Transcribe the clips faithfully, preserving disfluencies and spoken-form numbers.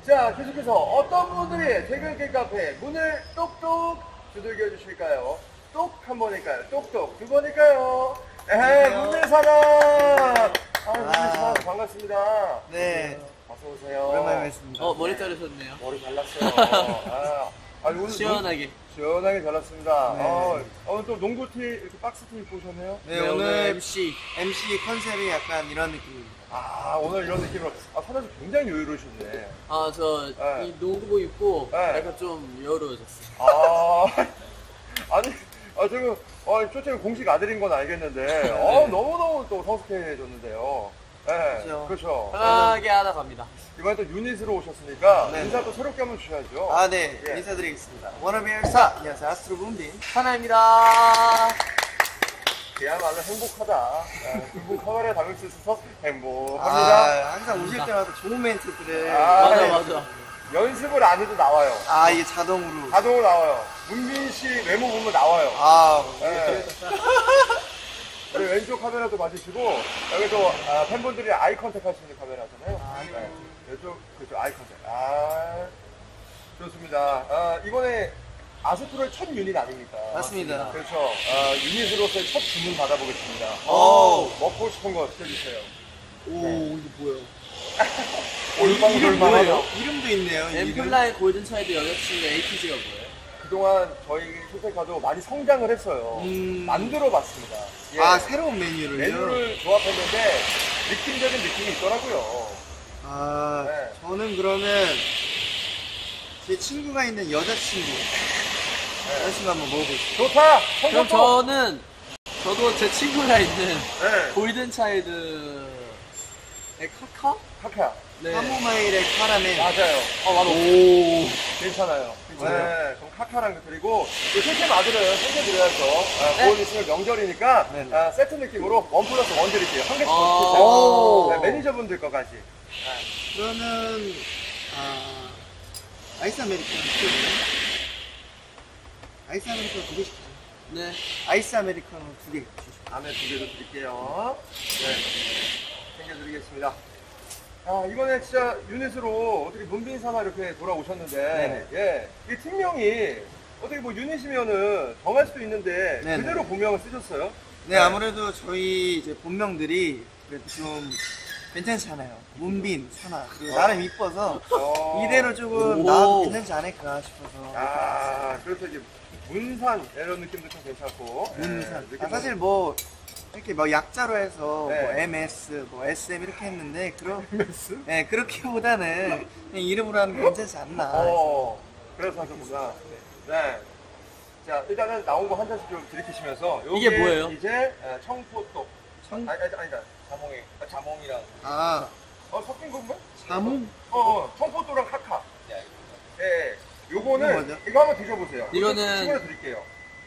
자, 계속해서 어떤 분들이 퇴근길 카페 문을 똑똑 두들겨 주실까요? 똑 한 번일까요? 똑똑 두 번일까요? 에헤, 문들사나! 아, 문들사나 반갑습니다. 네. 어서오세요. 오랜만에 뵙습니다. 어, 머리 자르셨네요. 머리 잘랐어요. 아, 아, 오늘 시원하게. 농, 시원하게 잘랐습니다. 네. 어, 오늘 또 농구티, 이렇게 박스티 입고 오셨네요? 네, 네, 오늘 엠씨. 엠씨 컨셉이 약간 이런 느낌입니다. 아, 오늘 이런 느낌으로. 아, 사장님 굉장히 여유로우셨네. 아, 저, 네. 이 농구복 입고 네. 약간 좀 여유로워졌어요. 아, 아니, 아, 지금, 어, 쇼챔 공식 아들인 건 알겠는데, 어, 너무너무 또 성숙해졌는데요. 네, 그렇죠. 그렇죠. 편하게 하다 갑니다. 이번에 또 유닛으로 오셨으니까, 네. 인사 또 새롭게 한번 주셔야죠. 아, 네. 예. 인사드리겠습니다. 워너비얼사. 안녕하세요. 아스트로 문빈. 하나입니다. 그야말로 행복하다. 네, 두분 카메라에 담을 수 있어서 행복합니다. 아, 항상 오실 때마다 좋은 멘트들을. 아, 맞아, 네. 맞아. 연습을 안 해도 나와요. 아, 이게 자동으로. 자동으로 나와요. 문빈 씨 외모 보면 나와요. 아, 네. 우리 왼쪽 카메라도 봐주시고, 여기 또 아, 팬분들이 아이 컨택 할 수 있는 카메라잖아요. 아, 네. 이쪽, 그쪽 아이 컨택. 아, 좋습니다. 아, 이번에 아스트로의 첫 유닛 아닙니까? 맞습니다. 그렇죠. 아, 유닛으로서의 첫 주문 받아보겠습니다. 오. 먹고 싶은 거 시켜주세요. 오, 이게 뭐예요? 이름 뭐예요? 이름도 있네요. 이 이름. 엠플라이 골든차일드 여자친구 에이티지가 뭐예요? 그동안 저희 소세카도 많이 성장을 했어요. 음. 만들어 봤습니다. 예. 아, 새로운 메뉴를요? 메뉴를 조합했는데 느낌적인 느낌이 있더라고요. 아, 네. 저는 그러면 제 친구가 있는 여자친구. 여자친구 한번 먹어보겠습니다. 좋다! 그럼 성공도! 저는, 저도 제 친구가 있는 네. 골든차일드의 카카? 카카. 네. 카모마일의 카라멜. 맞아요. 어, 맞아. 오. 괜찮아요. 괜찮아요? 네. 그럼 카카랑 드리고, 그 셋째 아들은 챙겨드려야죠. 아, 네. 구월 있으면 명절이니까, 네네. 아, 세트 느낌으로 원 플러스 원 드릴게요. 한 개씩 아. 더 드세요. 오. 네, 매니저분들 거까지. 그러면 아 아이스 아메리카노 시켜주세요. 아이스 아메리카노 두 개 시켜주세요. 네. 아이스 아메리카노 두 개 주시죠. 다음에 두 개도 드릴게요. 네. 챙겨드리겠습니다. 아, 이번에 진짜 유닛으로 어떻게 문빈사나 이렇게 돌아오셨는데, 네네. 예. 이 팀명이 어떻게 뭐 유닛이면은 정할 수도 있는데, 네네. 그대로 본명을 쓰셨어요? 네, 아무래도 저희 이제 본명들이 그래도 좀 괜찮잖아요. 문빈, 사나. 그리고 나름 이뻐서 어. 이대로 조금 오. 나와도 괜찮지 않을까 싶어서. 아, 그래서 이제 문산 이런 느낌도 좀 괜찮고. 문산. 예, 아, 느낌도- 사실 뭐 이렇게 뭐 약자로 해서 네. 뭐 엠에스, 뭐 에스엠 이렇게 했는데 그런 엠에스? 네, 그렇기보다는 그냥 이름으로 하는 게 괜찮지 않나. 어, 그래서 하셨구나. 네. 자, 일단은 나온 거 한 잔씩 좀 들이키시면서. 요게 이게 뭐예요? 이제 에, 청포도. 청- 아니, 아니, 아니다. 자몽이. 아, 자몽이랑. 아, 어, 섞인 건가? 자몽? 어, 어, 청포도랑 카카. 예. 요거는, 이거 뭐죠? 이거 한번 드셔보세요. 이거는- 친구를 드릴게요.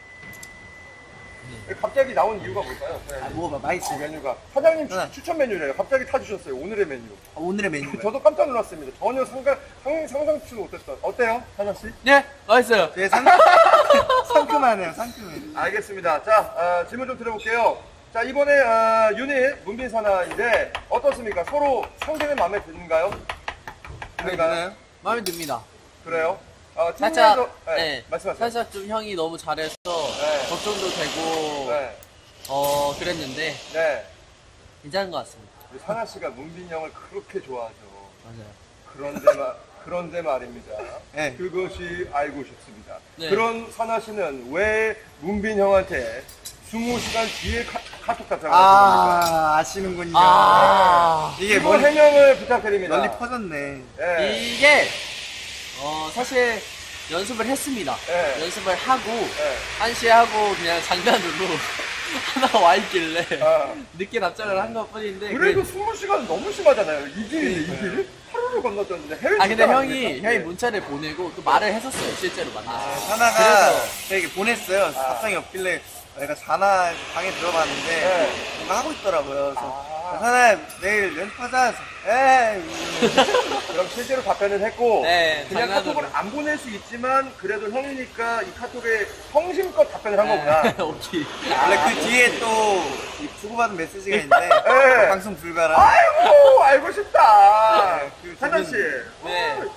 갑자기 나온 이유가 뭘까요? 네. 아, 먹어봐. 맛있어. 이 메뉴가. 사장님 추, 네. 추천 메뉴래요. 갑자기 타주셨어요. 오늘의 메뉴. 오늘의 메뉴. 저도 깜짝 놀랐습니다. 전혀 상상, 상, 상상치 못했던. 어때요? 사장씨? 네, 맛있어요. 되게 상, 상큼하네요, 상큼해. 알겠습니다. 자, 어, 질문 좀 드려볼게요. 자, 이번에 어, 유닛 문빈사나인데 어떻습니까? 서로 상대는 마음에 드는가요? 드나요? 마음에 듭니다. 그래요? 어, 살짝, 팀내에서- 네, 네, 말씀하세요. 살짝 좀 형이 너무 잘해서 네. 걱정도 되고, 네, 어, 그랬는데, 네. 괜찮은 것 같습니다. 우리 사나 씨가 문빈 형을 그렇게 좋아하죠. 맞아요. 그런데 마, 그런데 말입니다. 네. 그것이 알고 싶습니다. 네. 그런 사나 씨는 왜 문빈 형한테 스무 시간 뒤에 카, 카톡 답장을 하십니까? 아, 아시는군요. 아, 이게 이거 멀리, 해명을 부탁드립니다. 널리 퍼졌네. 네. 이게, 어, 사실 연습을 했습니다. 네. 연습을 하고, 네. 한시에 하고 그냥 장난으로 하나 와 있길래 아. 늦게 답장을 한 것 뿐인데. 그래도 그래- 스무 시간 너무 심하잖아요. 이 길인데, 이 길? 하루를 건넜었는데 해외 아, 근데 출장 형이, 아닙니까? 형이 네. 문자를 보내고 또 말을 했었어요. 실제로 만나서. 하나가 그래서- 되게 보냈어요. 답장이 없길래 내가 자나 방에 들어봤는데 네. 뭔가 하고 있더라고요. 그래서 아. 하나 내일 연습하자. 에이. 그럼 실제로 답변을 했고 네, 그냥 장난으로. 카톡을 안 보낼 수 있지만 그래도 형이니까 이 카톡에 성심껏 답변을 한 거구나. 네, 오케이. 원래 그 뒤에 또 주고받은 메시지가 있는데 네. 방송 불가라. 아이고 알고 싶다. 그 사장 씨. 네. 어,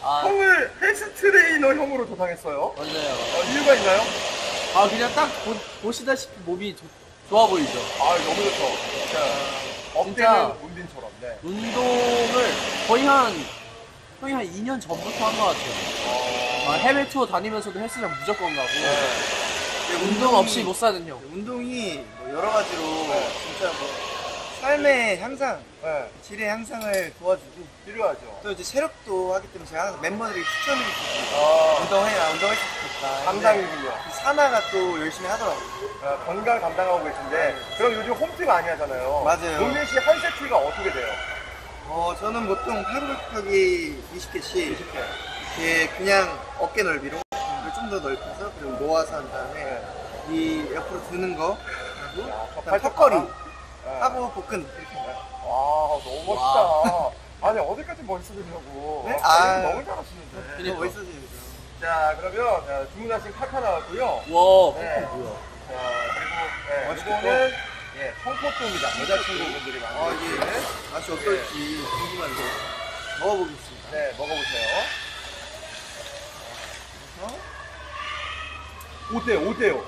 아, 형을 헬스 트레이너 형으로 조상했어요. 맞아요. 어, 이유가 있나요? 아, 그냥 딱 보, 보시다시피 몸이 좋- 좋아 보이죠. 아, 너무 좋죠. 진짜. 어깨는 진짜. 문빈처럼. 네. 운동을 거의 한, 거의 한 이 년 전부터 한 것 같아요. 어... 아, 해외 투어 다니면서도 헬스장 무조건 가고. 네. 운동 없이 못 사는 형. 운동이 뭐 여러 가지로 네. 진짜 뭐 삶의 향상, 네. 질의 향상을 도와주고 필요하죠. 또 이제 체력도 하기 때문에 제가 항상 멤버들에게 추천을 드리고 아, 운동해라, 운동했으면 좋겠다. 감당이군요. 근데 사나가 또 열심히 하더라고요. 아, 건강 담당하고 계신데, 그럼 요즘 홈트 많이 하잖아요. 맞아요. 문빈 씨 한 세트가 어떻게 돼요? 어, 저는 보통 팔 곱하기 이십 개씩 이십 개. 이렇게 그냥 어깨 넓이로 좀 더 넓혀서 그리고 모아서 한 다음에 네. 이 옆으로 드는 거 하고 야, 저 그다음 팔뚝 턱걸이 네. 하고 복근 이렇게 와, 너무 멋있다. 아니, 어디까지 멋있어지려고. 네? 아, 아. 너무 잘하시는데. 더 그러니까. 멋있어지죠. 자, 그러면 어, 주문하신 카카 나왔고요. 와, 네. 네. 뭐야. 자, 그리고 네, 맛있겠다. 이거는 예, 청포도입니다. 여자친구분들이 아, 만드신. 이게 맛이 어떨지 궁금한데 먹어보겠습니다. 네, 먹어보세요. 어때요? 어때요?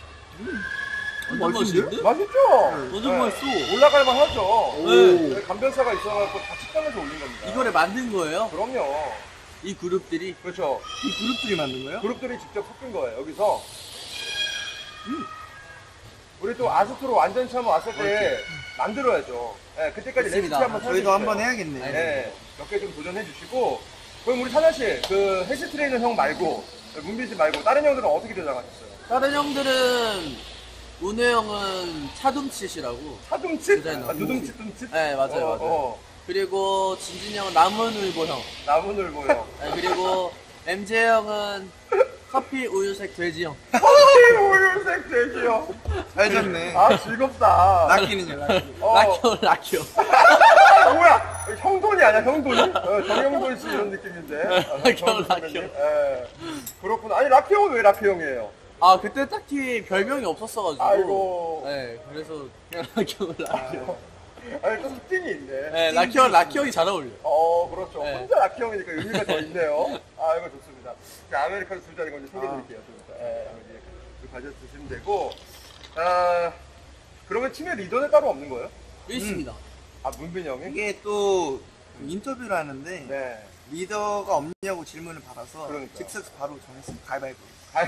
완전 맛있는데? 맛있죠? 완전 맛있어. 올라갈만 하죠? 네. 감별사가 있어갖고 다 식당에서 올린 겁니다. 이거를 만든 거예요? 그럼요. 이 그룹들이? 그렇죠. 이 그룹들이 만든 거예요? 그룹들이 직접 섞은 거예요. 여기서. 음. 우리 또 아스트로 완전체 한번 왔을 때 만들어야죠. 네, 그때까지 레시피 좋습니다. 한번 저희도 살려주세요. 한번 해야겠네요. 네, 몇 개 좀 도전해 주시고. 그럼 우리 사나 씨, 그 헬스 트레이너 형 말고, 문빈 씨 말고, 다른 형들은 어떻게 도전하셨어요? 다른 형들은, 운우 형은 차둠칫이라고. 차둠칫? 디자이너. 아, 누둠칫, 둠칫? 네, 맞아요, 어, 맞아요. 어. 그리고 진진이 형은 나무늘보 형. 나무늘보 형. 네, 그리고 엠제 형은 커피 우유색 돼지 형. 커피 우유색 돼지요. 잘 졌네. 아, 즐겁다. 락키는요, 락키. 어. 라키오, 라키오. 아, 뭐야? 형돈이 아니야, 형돈이? 어, 정형돈 씨 이런 느낌인데. 아, 라키 형, 정형돈 라키 선배님. 형. 예. 그렇구나. 아니, 라키 형은 왜 라키 형이에요? 아, 그때 딱히 별명이 없었어가지고. 아이고. 네, 그래서 그냥 라키오, 라키오. 아니, 또 스팅이 있네. 네, 라키오, 라키 형이 잘 어울려요. 어, 그렇죠. 네. 혼자 라키 형이니까 의미가 더 있네요. 아, 이거 좋습니다. 자, 아메리카노 두 잔 이거 이제 챙겨드릴게요. 좀 이따. 예, 이제 그 가져 드시면 되고. 아, 그러면 팀의 리더는 따로 없는 거예요? 있습니다. 아, 문빈 형이? 이게 또 인터뷰를 하는데 네. 리더가 없냐고 질문을 받아서 그러니까. 즉석 바로 정했습니다. 가위바위보. 갈-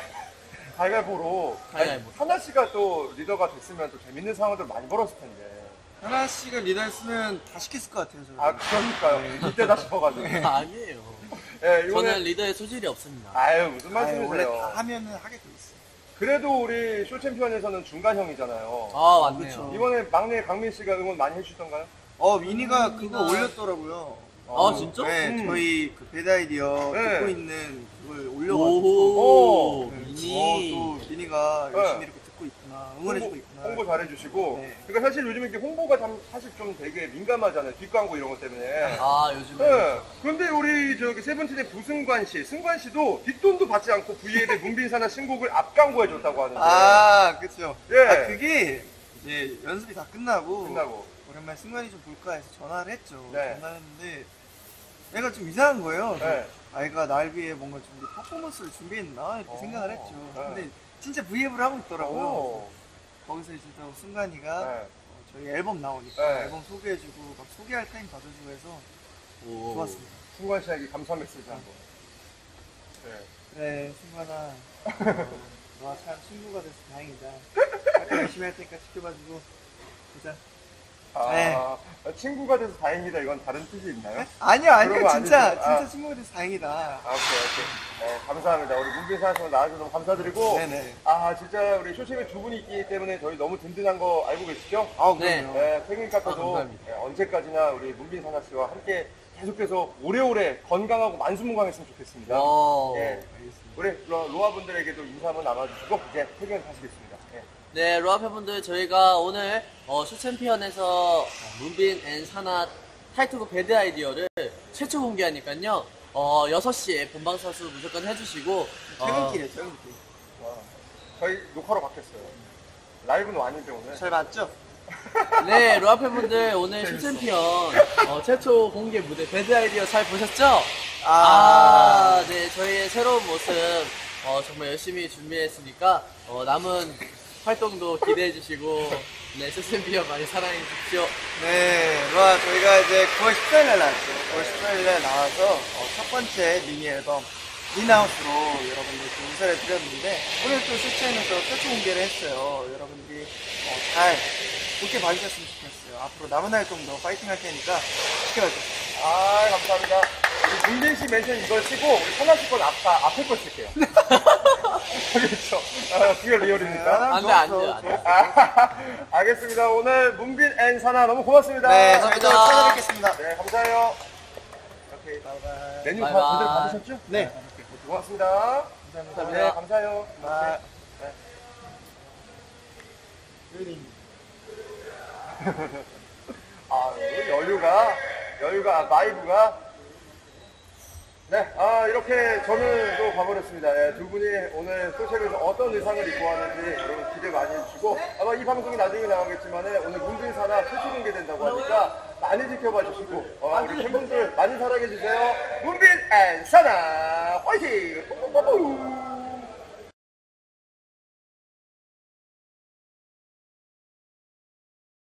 가위바위보로. 가위바위보. 아니, 하나 씨가 또 리더가 됐으면 또 재밌는 상황들 많이 벌었을 텐데. 하나 씨가 리더였으면 다 시켰을 것 같아요. 저는. 아, 그러니까요. 이때다 싶어가지고. 아니에요. 예, 저는 이거는. 리더의 소질이 없습니다. 아유, 무슨 아니, 말씀이세요? 원래 다 하면은 하게 돼 있어요. 그래도 우리 쇼 챔피언에서는 중간형이잖아요. 아, 맞네요. 그렇죠. 이번에 막내 강민 씨가 응원 많이 해주셨던가요? 어, 미니가 그거 미니가- 올렸더라고요. 아, 진짜? 네, 음. 저희 그 배드 아이디어 네. 듣고 있는 그걸 올려가지고. 오, 오, 네, 미니. 어, 또 미니가 네. 열심히 이렇게 듣고 있구나. 응원해주고 홍보, 있구나. 홍보 잘해주시고. 네. 그러니까 사실 요즘 이렇게 홍보가 참 사실 좀 되게 민감하잖아요. 뒷광고 이런 것 때문에. 아, 요즘에. 네. 그런데 우리 저기 세븐틴의 부승관 씨, 승관 씨도 뒷돈도 받지 않고 브이에이의 문빈사나 신곡을 앞광고해 줬다고 하는데. 아, 그쵸. 예. 아, 그게 이제 연습이 다 끝나고. 끝나고. 오랜만에 승관이 좀 볼까 해서 전화를 했죠. 네. 전화를 했는데 애가 좀 이상한 거예요. 네. 아이가 날 위해 뭔가 준비, 퍼포먼스를 준비했나 이렇게 어. 생각을 했죠. 네. 근데 진짜 브이앱을 하고 있더라고요. 오. 거기서 이제 또 승관이가 네. 어, 저희 앨범 나오니까 네. 앨범 소개해주고 막 소개할 타임 받아주고 해서 오. 좋았습니다. 승관 씨에게 감사 메시지 한 번. 네. 그래 승관아, 어, 너와 참 친구가 돼서 다행이다. 아까 열심히 할 테니까 지켜봐주고 보자. 아, 네. 친구가 돼서 다행이다. 이건 다른 뜻이 있나요? 아니요 아니요 그런 거 진짜 아니죠? 아. 진짜 친구가 돼서 다행이다. 아, 오케이, 오케이. 네, 감사합니다. 우리 문빈사에서 나와주셔서 너무 감사드리고. 네네. 아, 진짜 우리 쇼챔에 두 분이 있기 때문에 저희 너무 든든한 거 알고 계시죠? 아 네. 그럼요. 네, 펭귄 아, 카페도 감사합니다. 네, 언제까지나 우리 문빈사나 씨와 함께 계속해서 오래오래 건강하고 만수무강했으면 좋겠습니다. 와. 예. 알겠습니다. 우리 로, 로아 분들에게도 인사 한번 나눠주시고 이제 퇴근 하시겠습니다. 예. 네, 로아 팬분들, 저희가 오늘, 어, 쇼챔피언에서 문빈 앤 사나 타이틀곡 배드 아이디어를 최초 공개하니까요, 어, 여섯 시에 본방사수 무조건 해주시고, 어, 퇴근길에 퇴근길. 와, 저희 녹화로 바뀌었어요. 라이브는 아닌데 오늘. 잘 맞죠? 네, 로아 팬분들, 오늘 쇼챔피언, 어, 최초 공개 무대 배드 아이디어 잘 보셨죠? 아, 네, 저희의 새로운 모습 어, 정말 열심히 준비했으니까 어, 남은 활동도 기대해 주시고 네, 쇼챔피언 많이 사랑해 주십시오. 네, 뭐 저희가 이제 구월 십사일 날 나왔죠. 구월 십사일 날 나와서 어, 첫 번째 미니 앨범 인하우스로 여러분들께 인사를 드렸는데 오늘 또 쇼챔에서 최초 공개를 했어요. 여러분들이 어, 잘 좋게 봐주셨으면 좋겠어요. 앞으로 남은 활동도 파이팅 할 테니까 지켜봐주세요. 아, 감사합니다. 우리 문빈 씨 멘션 이걸 치고 우리 선아 씨건 앞, 앞에 거 칠게요. 그렇죠. 아, 그게 리얼입니까? 안 돼, 안 돼요, 안 돼요. 아, 알겠습니다. 오늘 문빈 앤 사나 너무 고맙습니다. 네, 감사합니다. 저희도 찾아뵙겠습니다. 네, 감사해요. 오케이. 바이바이. 메뉴 다 바이바이. 제대로 받으셨죠? 네. 고맙습니다. 감사합니다. 네, 감사해요. 바이. 네. 아, 여유가, 여유가, 아, 바이브가. 네, 아, 이렇게 저는 또 가버렸습니다. 네, 두 분이 오늘 소셜에서 어떤 의상을 입고 왔는지 여러분 기대 많이 해주시고, 아마 이 방송이 나중에 나오겠지만, 오늘 문빈사나 최초 공개된다고 하니까 많이 지켜봐 주시고, 어, 우리 팬분들 많이 사랑해주세요. 문빈 앤 사나, 화이팅!